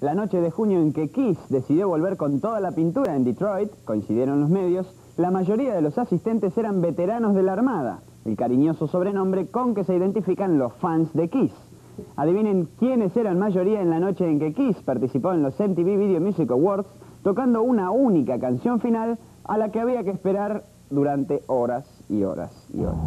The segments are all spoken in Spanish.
La noche de junio en que Kiss decidió volver con toda la pintura en Detroit, coincidieron los medios, la mayoría de los asistentes eran veteranos de la Armada, el cariñoso sobrenombre con que se identifican los fans de Kiss. Adivinen quiénes eran mayoría en la noche en que Kiss participó en los MTV Video Music Awards, tocando una única canción final a la que había que esperar durante horas y horas y horas.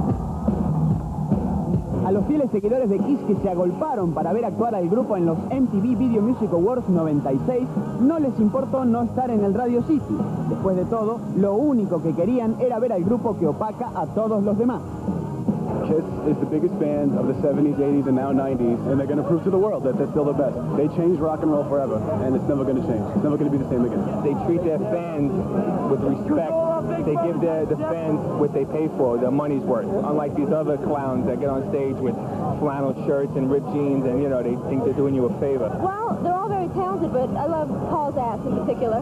A los fieles seguidores de Kiss que se agolparon para ver actuar al grupo en los MTV Video Music Awards 96, no les importó no estar en el Radio City. Después de todo, lo único que querían era ver al grupo que opaca a todos los demás. Kiss is the biggest band of the 70s, 80s, and now 90s, and they're going to prove to the world that they're still the best. They changed rock and roll forever, and it's never going to change. It's never going to be the same again. They treat their fans with respect. They give the fans what they pay for, their money's worth. Unlike these other clowns that get on stage with flannel shirts and ripped jeans, and, you know, they think they're doing you a favor. Well, they're all very talented, but I love Paul's ass in particular.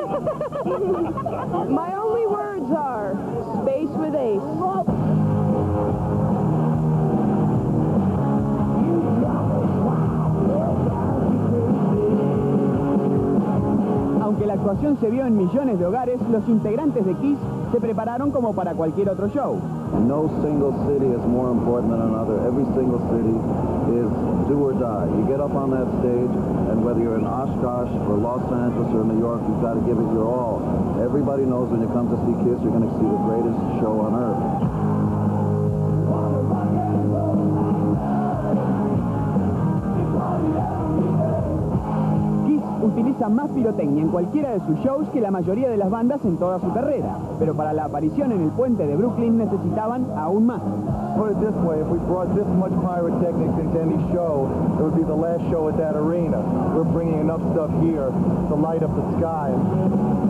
My only words are, space with Ace. Aunque la actuación se vio en millones de hogares, los integrantes de Kiss se prepararon como para cualquier otro show. No single city is more important than another. Every single city is do or die. You get up on that stage, and whether you're in Oshkosh or Los Angeles or New York, you've got to give it your all. Everybody knows when you come to see Kiss, you're going to see the greatest show on earth. Utiliza más pirotecnia en cualquiera de sus shows que la mayoría de las bandas en toda su carrera, pero para la aparición en el puente de Brooklyn necesitaban aún más. Put it this way, if we brought this much pyrotechnics into any show, it would be the last show at that arena. We're bringing enough stuff here to light up the sky.